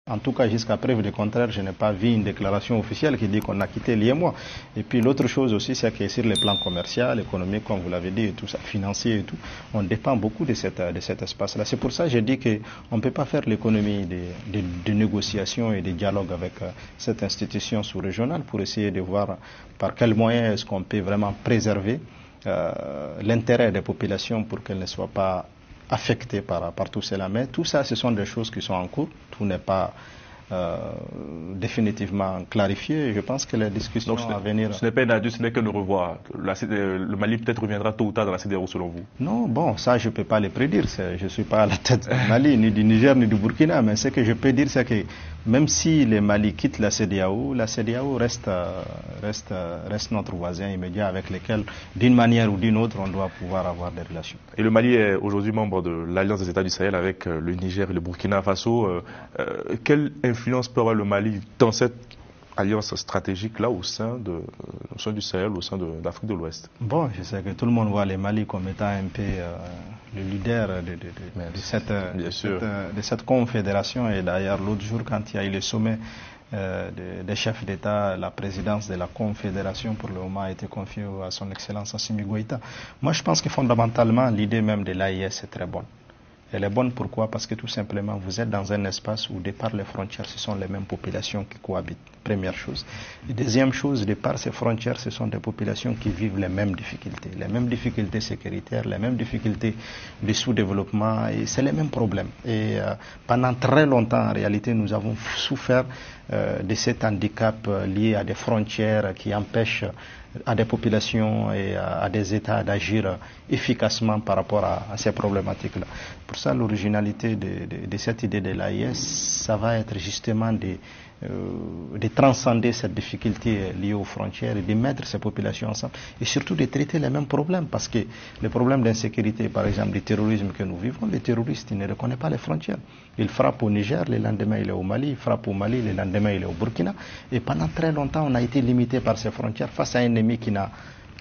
En tout cas, jusqu'à preuve du contraire, je n'ai pas vu une déclaration officielle qui dit qu'on a quitté l'IEMOA. Et puis l'autre chose aussi, c'est que sur les plans commercial, économique, comme vous l'avez dit, et tout ça, financier et tout, on dépend beaucoup de cet espace-là. C'est pour ça que je dis qu'on ne peut pas faire l'économie de négociations et de dialogue avec cette institution sous-régionale pour essayer de voir par quels moyens est-ce qu'on peut vraiment préserver l'intérêt des populations pour qu'elles ne soient pas affectées par tout cela. Mais tout ça, ce sont des choses qui sont en cours. Tout n'est pas définitivement clarifié. Je pense que les discussions à venir... Ce n'est pas une adieu, ce n'est qu'un au revoir. Le Mali peut-être reviendra tôt ou tard dans la CEDEAO selon vous? Non, bon, ça je ne peux pas le prédire. Je ne suis pas à la tête du Mali, ni du Niger, ni du Burkina. Mais ce que je peux dire, c'est que même si le Mali quitte la CEDEAO reste notre voisin immédiat avec lequel, d'une manière ou d'une autre, on doit pouvoir avoir des relations. Et le Mali est aujourd'hui membre de l'Alliance des États du Sahel avec le Niger et le Burkina Faso. Quelle influence peut avoir le Mali dans cette alliance stratégique-là au sein du Sahel, au sein de l'Afrique de l'Ouest? Bon, je sais que tout le monde voit le Mali comme étant un peu le leader de cette confédération. Et d'ailleurs, l'autre jour, quand il y a eu le sommet des chefs d'État, la présidence de la confédération pour le moment a été confiée à son Excellence Assimi Goïta. Moi, je pense que fondamentalement, l'idée même de l'AIS est très bonne. Elle est bonne pourquoi? Parce que tout simplement, vous êtes dans un espace où, de par les frontières, ce sont les mêmes populations qui cohabitent. Première chose. Et deuxième chose, de par ces frontières, ce sont des populations qui vivent les mêmes difficultés sécuritaires, les mêmes difficultés de sous-développement, et c'est les mêmes problèmes. Et pendant très longtemps, en réalité, nous avons souffert de cet handicap lié à des frontières qui empêchent à des populations et à des États d'agir efficacement par rapport à ces problématiques-là. Pour ça, l'originalité de cette idée de l'AIS, ça va être justement de transcender cette difficulté liée aux frontières et de mettre ces populations ensemble et surtout de traiter les mêmes problèmes, parce que les problèmes d'insécurité, par exemple du terrorisme que nous vivons, les terroristes ne reconnaissent pas les frontières. Ils frappent au Niger, le lendemain il est au Mali, ils frappent au Mali, le lendemain il est au Burkina, et pendant très longtemps on a été limité par ces frontières face à un ennemi qui n'a,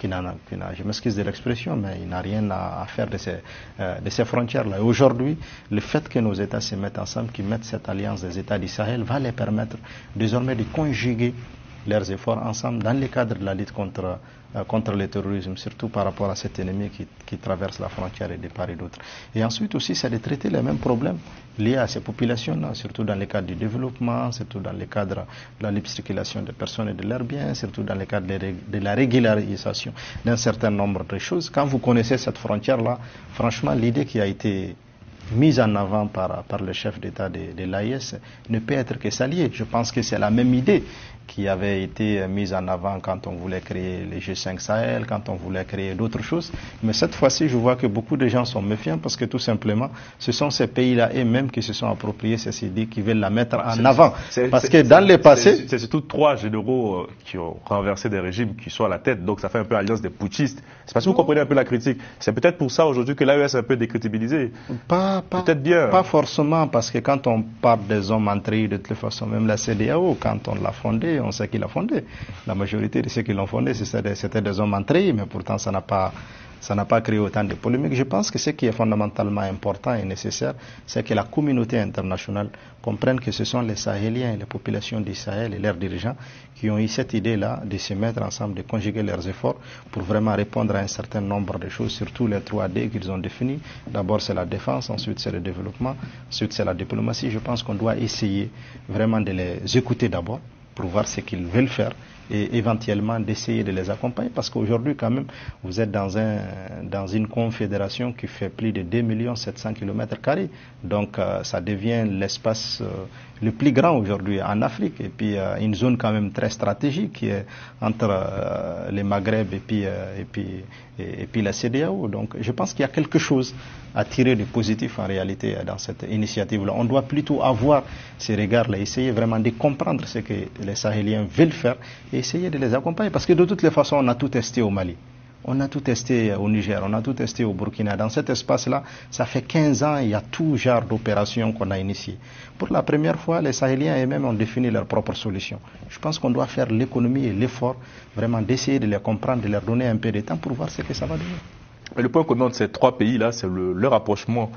je m'excuse de l'expression, mais il n'a rien à faire de ces frontières-là. Et aujourd'hui, le fait que nos États se mettent ensemble, qu'ils mettent cette alliance des États du Sahel, va les permettre désormais de conjuguer leurs efforts ensemble dans le cadre de la lutte contre le terrorisme, surtout par rapport à cet ennemi qui traverse la frontière et de part et d'autre. Et ensuite aussi, c'est de traiter les mêmes problèmes liés à ces populations-là, surtout dans le cadre du développement, surtout dans le cadre de la libre circulation des personnes et de leurs biens, surtout dans le cadre de la régularisation d'un certain nombre de choses. Quand vous connaissez cette frontière-là, franchement, l'idée qui a été mise en avant par le chef d'État de l'AIS ne peut être que saluée. Je pense que c'est la même idée qui avait été mise en avant quand on voulait créer les G5 Sahel, quand on voulait créer d'autres choses. Mais cette fois-ci, je vois que beaucoup de gens sont méfiants parce que tout simplement, ce sont ces pays-là eux-mêmes qui se sont appropriés cette idée, qui veulent la mettre en avant. Parce que dans le passé... C'est surtout trois généraux qui ont renversé des régimes qui sont à la tête, donc ça fait un peu alliance des putschistes. C'est parce que vous comprenez un peu la critique. C'est peut-être pour ça aujourd'hui que l'AES est un peu décrédibilisé. Peut-être bien. Pas forcément, parce que quand on parle des hommes entrés, de toute façon, même la CEDEAO, quand on l'a fondée, on sait qui l'a fondée. La majorité de ceux qui l'ont fondée, c'était des hommes entrés, mais pourtant ça n'a pas créé autant de polémiques. Je pense que ce qui est fondamentalement important et nécessaire, c'est que la communauté internationale comprenne que ce sont les Sahéliens et les populations du Sahel et leurs dirigeants qui ont eu cette idée-là de se mettre ensemble, de conjuguer leurs efforts pour vraiment répondre à un certain nombre de choses, surtout les 3D qu'ils ont définis. D'abord c'est la défense, ensuite c'est le développement, ensuite c'est la diplomatie. Je pense qu'on doit essayer vraiment de les écouter d'abord pour voir ce qu'ils veulent faire et éventuellement d'essayer de les accompagner, parce qu'aujourd'hui quand même vous êtes dans une confédération qui fait plus de 2 700 000 km², donc ça devient l'espace le plus grand aujourd'hui en Afrique, et puis une zone quand même très stratégique qui est entre les Maghreb et puis la CEDEAO. Donc je pense qu'il y a quelque chose à tirer de positif en réalité dans cette initiative-là. On doit plutôt avoir ces regards-là, essayer vraiment de comprendre ce que les Sahéliens veulent faire et essayer de les accompagner, parce que de toutes les façons on a tout testé au Mali, on a tout testé au Niger, on a tout testé au Burkina. Dans cet espace-là, ça fait 15 ans, il y a tout genre d'opérations qu'on a initiées. Pour la première fois, les Sahéliens eux-mêmes ont défini leurs propres solutions. Je pense qu'on doit faire l'économie et l'effort vraiment d'essayer de les comprendre, de leur donner un peu de temps pour voir ce que ça va donner. Mais le point commun de ces trois pays-là, c'est leur rapprochement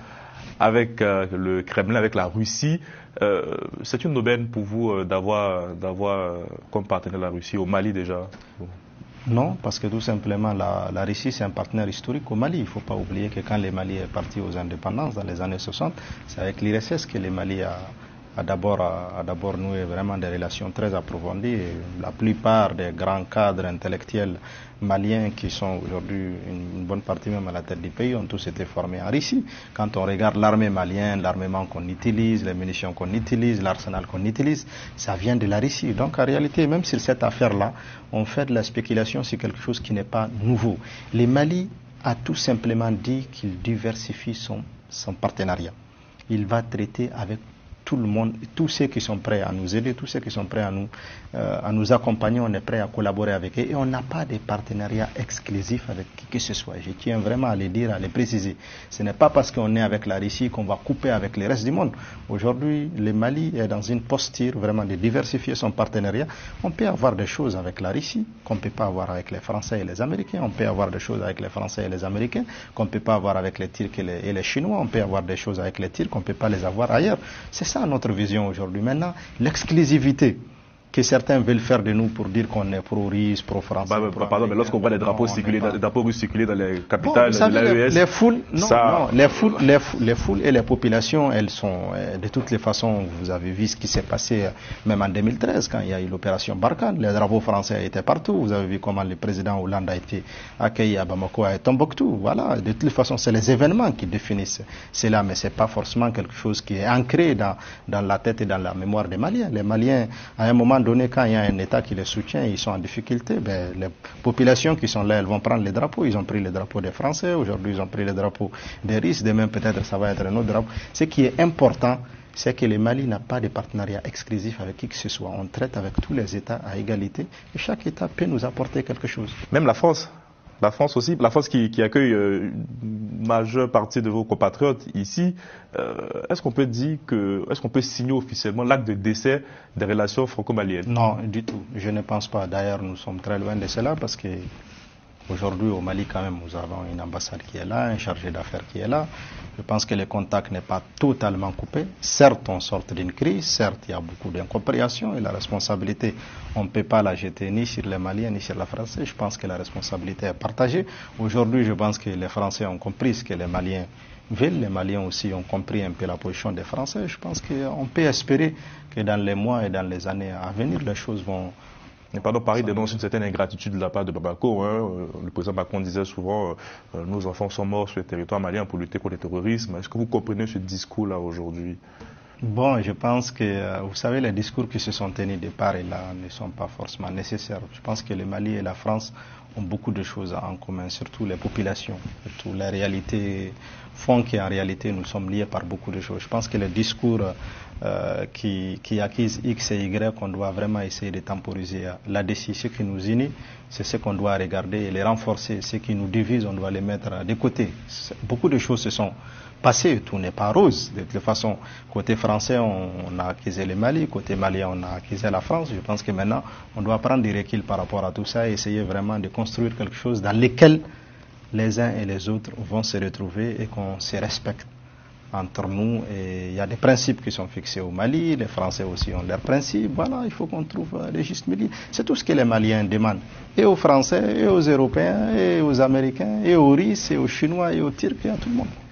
avec le Kremlin, avec la Russie. C'est une aubaine pour vous d'avoir comme partenaire la Russie au Mali déjà? Non, parce que tout simplement, la Russie, c'est un partenaire historique au Mali. Il ne faut pas oublier que quand le Mali est parti aux indépendances dans les années 60, c'est avec l'URSS que le Mali a d'abord noué vraiment des relations très approfondies. Et la plupart des grands cadres intellectuels maliens qui sont aujourd'hui une bonne partie même à la tête du pays ont tous été formés en Russie. Quand on regarde l'armée malienne, l'armement qu'on utilise, les munitions qu'on utilise, l'arsenal qu'on utilise, ça vient de la Russie. Donc en réalité, même sur cette affaire-là, on fait de la spéculation sur quelque chose qui n'est pas nouveau. Le Mali a tout simplement dit qu'il diversifie son partenariat. Il va traiter avec tout le monde, tous ceux qui sont prêts à nous aider, tous ceux qui sont prêts à nous accompagner, on est prêt à collaborer avec eux et on n'a pas de partenariat exclusif avec qui que ce soit. Je tiens vraiment à le dire, à le préciser. Ce n'est pas parce qu'on est avec la Russie qu'on va couper avec le reste du monde. Aujourd'hui, le Mali est dans une posture vraiment de diversifier son partenariat. On peut avoir des choses avec la Russie qu'on ne peut pas avoir avec les Français et les Américains. On peut avoir des choses avec les Français et les Américains qu'on ne peut pas avoir avec les Turcs et les Chinois. On peut avoir des choses avec les Turcs qu'on ne peut pas les avoir ailleurs. C'est ça notre vision aujourd'hui. Maintenant, l'exclusivité que certains veulent faire de nous pour dire qu'on est pro-russe, pro-français. Pardon, mais lorsqu'on voit les drapeaux russes circuler dans les capitales de l'AES, les foules, les foules et les populations, elles sont, de toutes les façons, vous avez vu ce qui s'est passé même en 2013 quand il y a eu l'opération Barkhane. Les drapeaux français étaient partout. Vous avez vu comment le président Hollande a été accueilli à Bamako et à Tombouctou. Voilà, de toutes les façons, c'est les événements qui définissent cela, mais c'est pas forcément quelque chose qui est ancré dans la tête et dans la mémoire des Maliens. Les Maliens, à un moment donné, quand il y a un État qui les soutient, ils sont en difficulté, les populations qui sont là, elles vont prendre les drapeaux. Ils ont pris les drapeaux des Français, aujourd'hui ils ont pris les drapeaux des Russes, demain peut-être ça va être un autre drapeau. Ce qui est important, c'est que le Mali n'a pas de partenariat exclusif avec qui que ce soit. On traite avec tous les États à égalité et chaque État peut nous apporter quelque chose. Même la France. La France aussi, la France qui accueille une majeure partie de vos compatriotes ici, est-ce qu'on peut dire est-ce qu'on peut signer officiellement l'acte de décès des relations franco-maliennes? Non, du tout. Je ne pense pas. D'ailleurs, nous sommes très loin de cela parce que aujourd'hui au Mali quand même, nous avons une ambassade qui est là, un chargé d'affaires qui est là. Je pense que le contact n'est pas totalement coupé. Certes, on sort d'une crise, certes, il y a beaucoup d'incompréhension et la responsabilité, on ne peut pas la jeter ni sur les Maliens ni sur la Français. Je pense que la responsabilité est partagée. Aujourd'hui, je pense que les Français ont compris ce que les Maliens veulent. Les Maliens aussi ont compris un peu la position des Français. Je pense qu'on peut espérer que dans les mois et dans les années à venir, les choses vont... Mais pardon, Paris dénonce une certaine ingratitude de la part de Bamako. Le président Macron disait souvent nos enfants sont morts sur le territoire malien pour lutter contre le terrorisme. Est-ce que vous comprenez ce discours-là aujourd'hui? Bon, je pense que, vous savez, les discours qui se sont tenus de part et là ne sont pas forcément nécessaires. Je pense que le Mali et la France ont beaucoup de choses en commun, surtout les populations. Surtout les réalités font qu'en réalité nous sommes liés par beaucoup de choses. Je pense que les discours qui accusent X et Y, on doit vraiment essayer de temporiser là-dessus. Ce qui nous unit, c'est ce qu'on doit regarder et les renforcer. Ce qui nous divise, on doit les mettre de côté. Beaucoup de choses se sont passées, tout n'est pas rose. De toute façon, côté français, on a accusé le Mali, côté malien, on a accusé la France. Je pense que maintenant, on doit prendre du recul par rapport à tout ça et essayer vraiment de construire quelque chose dans lequel les uns et les autres vont se retrouver et qu'on se respecte entre nous. Et il y a des principes qui sont fixés au Mali, les Français aussi ont leurs principes. Voilà, il faut qu'on trouve le juste milieu. C'est tout ce que les Maliens demandent. Et aux Français, et aux Européens, et aux Américains, et aux Russes, et aux Chinois, et aux Turcs, et à tout le monde.